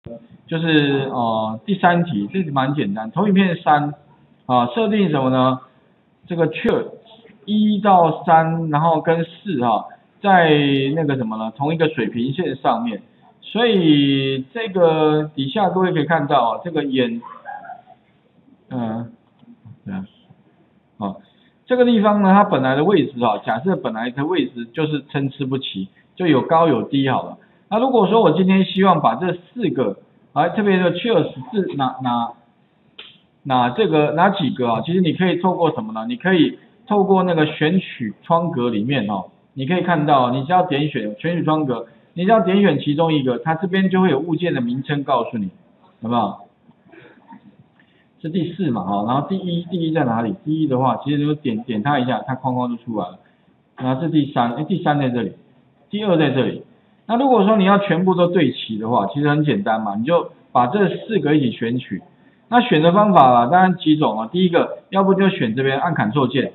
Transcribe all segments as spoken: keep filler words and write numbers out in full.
就是呃第三题，这蛮简单，投影片三啊，设定什么呢？这个 chart 一到三，然后跟四哈，在那个什么呢，同一个水平线上面，所以这个底下各位可以看到啊，这个眼，嗯、呃，啊，哦，这个地方呢，它本来的位置啊，假设本来的位置就是参差不齐，就有高有低好了。那如果说我今天希望把这四个，啊，特别的 cheers 是哪哪哪这个哪几个啊？其实你可以透过什么呢？你可以透过那个选取窗格里面哦，你可以看到，你只要点选选取窗格，你只要点选其中一个，它这边就会有物件的名称告诉你，有没有？是第四嘛，哈，然后第一第一在哪里？第一的话，其实就点点它一下，它框框就出来了。然后是第三，哎，第三在这里，第二在这里。那如果说你要全部都对齐的话，其实很简单嘛，你就把这四个一起选取。那选的方法啦，当然几种啊。第一个，要不就选这边按 Ctrl 键。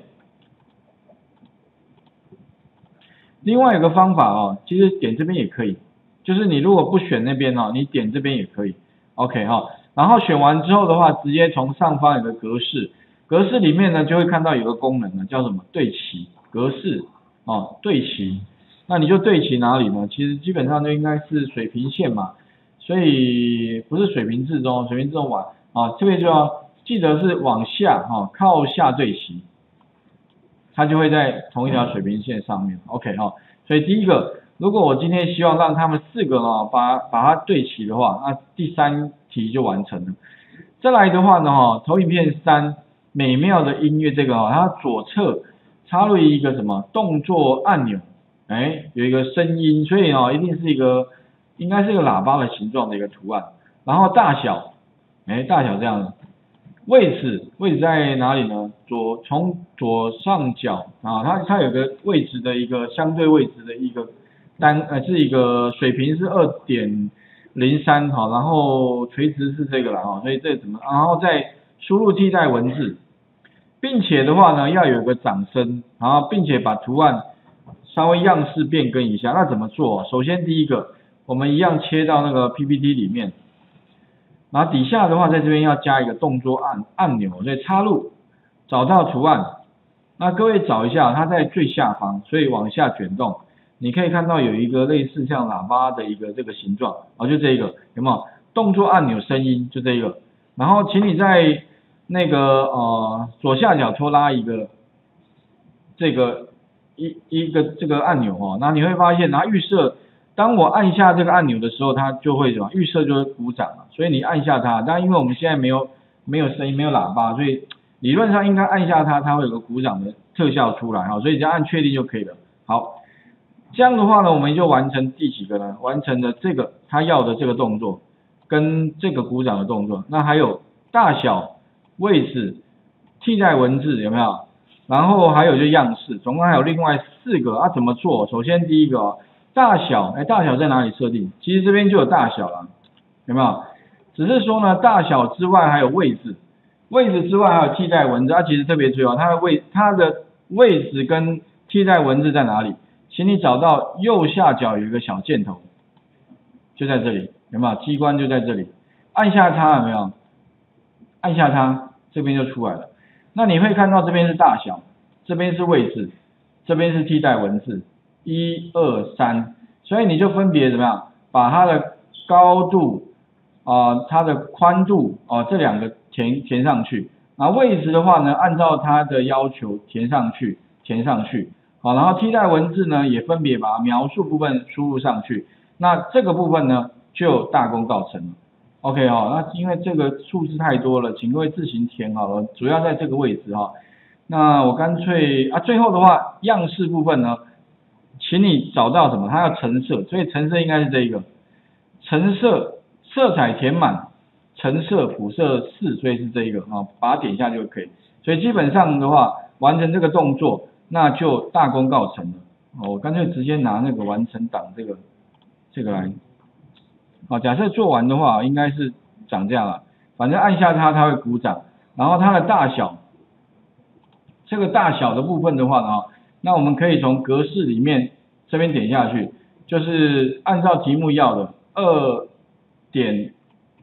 另外有个方法哦，其实点这边也可以，就是你如果不选那边哦，你点这边也可以。OK 哈、哦，然后选完之后的话，直接从上方有个格式，格式里面呢就会看到有个功能呢，叫什么对齐格式哦，对齐。那你就对齐哪里呢？其实基本上就应该是水平线嘛，所以不是水平至中，水平至中往啊这边就要记得是往下哈、哦，靠下对齐。它就会在同一条水平线上面 ，OK 哈、哦。所以第一个，如果我今天希望让他们四个呢，把把它对齐的话，那第三题就完成了。再来的话呢，哈，投影片三美妙的音乐这个哈，它左侧插入一个什么动作按钮，哎，有一个声音，所以哦，一定是一个应该是一个喇叭的形状的一个图案，然后大小，哎，大小这样子。位置位置在哪里呢？左从左上角啊，它它有个位置的一个相对位置的一个单呃是一个水平是二点零三哈，然后垂直是这个了哈，所以这怎么？然后再输入替代文字，并且的话呢要有个掌声，然后并且把图案稍微样式变更一下。那怎么做？首先第一个，我们一样切到那个 P P T 里面。然后底下的话，在这边要加一个动作按按钮，所以插入，找到图案。那各位找一下，它在最下方，所以往下卷动，你可以看到有一个类似像喇叭的一个这个形状，哦，就这一个，有没有？动作按钮声音就这一个。然后请你在那个呃左下角拖拉一个这个一一个这个按钮哦，那你会发现它预设。当我按下这个按钮的时候，它就会什么？预设就会鼓掌了。所以你按下它，但因为我们现在没有没有声音，没有喇叭，所以理论上应该按下它，它会有个鼓掌的特效出来哈。所以只要按确定就可以了。好，这样的话呢，我们就完成第几个呢？完成了这个他要的这个动作，跟这个鼓掌的动作。那还有大小、位置、替代文字有没有？然后还有就样式，总共还有另外四个啊，怎么做？首先第一个、哦。大小，哎，大小在哪里设定？其实这边就有大小了，有没有？只是说呢，大小之外还有位置，位置之外还有替代文字，它其实特别重要，它的位它的位置跟替代文字在哪里？请你找到右下角有一个小箭头，就在这里，有没有？机关就在这里，按下它有没有？按下它，这边就出来了。那你会看到这边是大小，这边是位置，这边是替代文字。一二三，所以你就分别怎么样，把它的高度啊、呃，它的宽度啊、呃、这两个填填上去，然后位置的话呢，按照它的要求填上去，填上去，好，然后替代文字呢也分别把描述部分输入上去，那这个部分呢就大功告成了。OK 哦，那因为这个数字太多了，请各位自行填好了，主要在这个位置哈、哦。那我干脆啊，最后的话样式部分呢。请你找到什么？它要橙色，所以橙色应该是这一个，橙色色彩填满，橙色辐射四，所以是这一个啊，把它点下就可以。所以基本上的话，完成这个动作，那就大功告成了。哦，我干脆直接拿那个完成档这个这个来，好，假设做完的话，应该是长这样了。反正按下它，它会鼓掌，然后它的大小，这个大小的部分的话呢，那我们可以从格式里面这边点下去，就是按照题目要的二点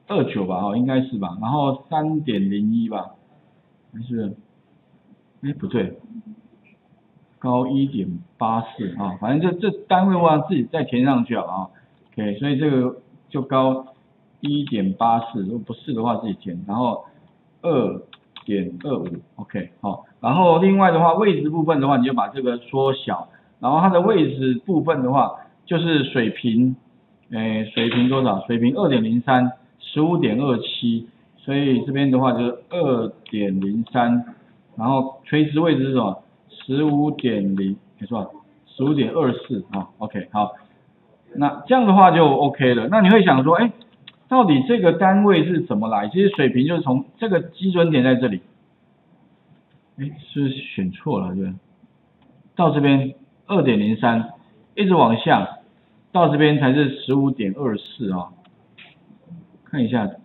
二九吧，哦，应该是吧，然后三点零一吧，还是，哎不对，高一点八四啊，反正这这单位我让自己再填上去好了啊 ，OK， 所以这个就高一点八四，如果不是的话自己填，然后二点二五 ，OK， 好，然后另外的话位置部分的话，你就把这个缩小，然后它的位置部分的话就是水平，诶，水平多少？水平二点零三，十五点二七，所以这边的话就是二点零三，然后垂直位置是什么？十五点零，没错，十五点二四啊 ，OK， 好，那这样的话就 OK 了。那你会想说，哎，到底这个单位是怎么来？其实水平就是从这个基准点在这里，哎，是不是选错了，对不对？到这边二点零三，一直往下，到这边才是十五点二四啊。看一下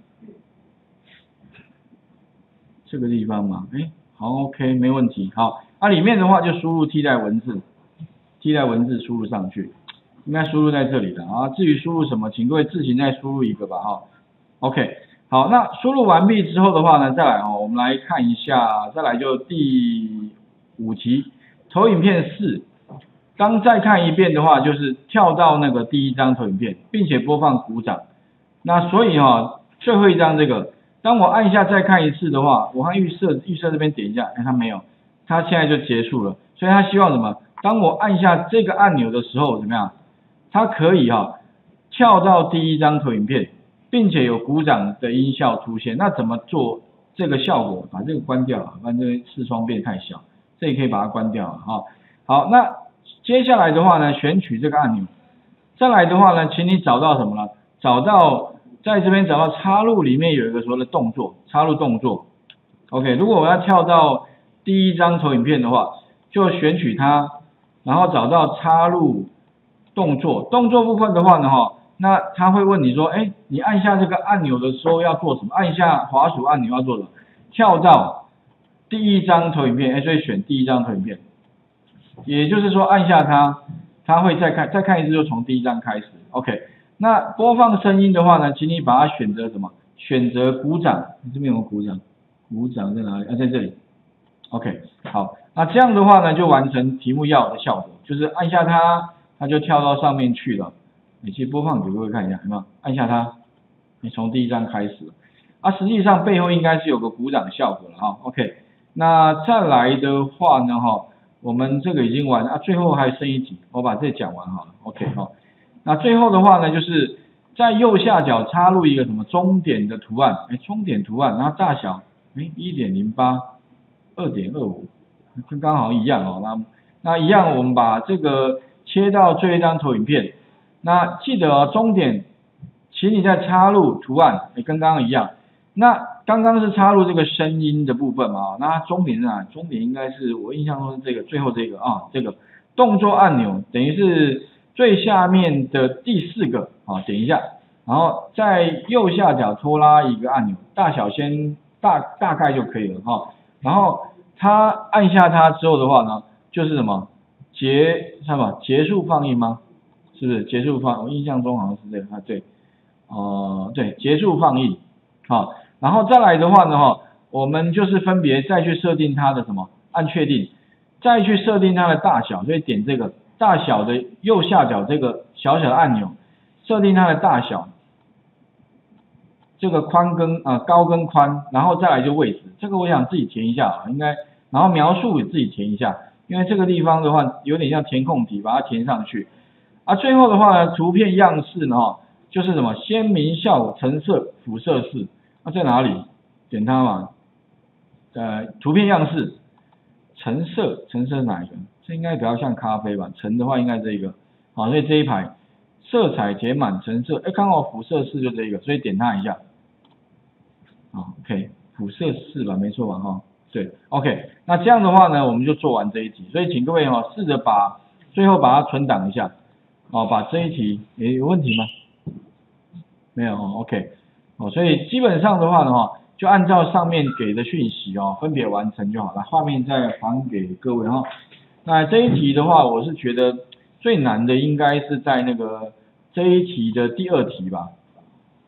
这个地方嘛，哎，好 ，OK， 没问题，好。它、啊、里面的话就输入替代文字，替代文字输入上去，应该输入在这里的啊。至于输入什么，请各位自行再输入一个吧哈。OK， 好，那输入完毕之后的话呢，再来哈，我们来看一下，再来就第五题，投影片四。当再看一遍的话，就是跳到那个第一张投影片，并且播放鼓掌。那所以哈，最后一张这个，当我按下再看一次的话，我看预设预设这边点一下，哎，它没有。它现在就结束了，所以他希望什么？当我按下这个按钮的时候，怎么样？它可以哈、哦、跳到第一张投影片，并且有鼓掌的音效出现。那怎么做这个效果？把这个关掉了，不然这个视窗变太小，这也可以把它关掉了哈、哦。好，那接下来的话呢，选取这个按钮。再来的话呢，请你找到什么呢？找到在这边找到插入里面有一个所谓的动作，插入动作。OK， 如果我要跳到第一张投影片的话，就选取它，然后找到插入动作。动作部分的话呢，哈，那他会问你说，哎，你按下这个按钮的时候要做什么？按下滑鼠按钮要做什么？跳到第一张投影片，哎，所以选第一张投影片。也就是说，按下它，它会再看，再看一次就从第一张开始。OK， 那播放声音的话呢，请你把它选择什么？选择鼓掌。你这边有没有鼓掌？鼓掌在哪里？啊，在这里。OK， 好，那这样的话呢，就完成题目要的效果，就是按下它，它就跳到上面去了。你去播放给各位看一下，有没有？按下它，你从第一张开始。啊，实际上背后应该是有个鼓掌效果了哈。OK， 那再来的话呢，哈，我们这个已经完啊，最后还剩一题，我把这讲完好了。OK， 哈，那最后的话呢，就是在右下角插入一个什么终点的图案，哎，终点图案，然后大小，哎，一点零八。二点二五，跟刚好一样哦。那那一样，我们把这个切到最后一张投影片。那记得哦，终点，请你再插入图案，也跟刚刚一样。那刚刚是插入这个声音的部分嘛？那终点是哪？终点应该是我印象中是这个最后这个啊，这个动作按钮等于是最下面的第四个啊，点一下，然后在右下角拖拉一个按钮，大小先大大概就可以了哈。然后他按下它之后的话呢，就是什么结什么结束放映吗？是不是结束放？我印象中好像是这个啊，对，呃，对，结束放映，好，然后再来的话呢，哈，我们就是分别再去设定它的什么，按确定，再去设定它的大小，所以点这个大小的右下角这个小小的按钮，设定它的大小。这个宽跟啊、呃、高跟宽，然后再来就位置，这个我想自己填一下啊，应该，然后描述也自己填一下，因为这个地方的话有点像填空题，把它填上去。啊，最后的话呢，图片样式呢哈，就是什么鲜明效果橙色辐射式，那、啊、在哪里？点它嘛，呃，图片样式，橙色，橙色是哪一个？这应该比较像咖啡吧，橙的话应该这一个，好，所以这一排色彩填满橙色，哎，刚好辐射式就这一个，所以点它一下。好 ，OK， 辐射式吧，没错吧，哈，对 ，OK， 那这样的话呢，我们就做完这一题，所以请各位哈，试着把最后把它存档一下，哦，把这一题，诶，有问题吗？没有哦 ，OK， 哦，所以基本上的话呢，哈，就按照上面给的讯息哦，分别完成就好了，画面再还给各位哈。那这一题的话，我是觉得最难的应该是在那个这一题的第二题吧。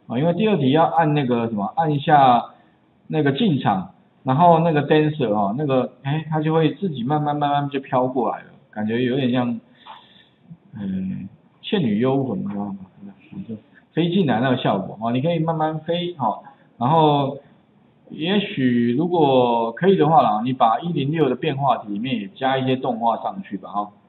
啊，因为第二题要按那个什么，按一下那个进场，然后那个 dancer 哦，那个哎，它就会自己慢慢慢慢就飘过来了，感觉有点像嗯倩女幽魂，知道吗？就飞进来那个效果哦，你可以慢慢飞哦，然后也许如果可以的话啦，你把一零六的变化题里面也加一些动画上去吧哈。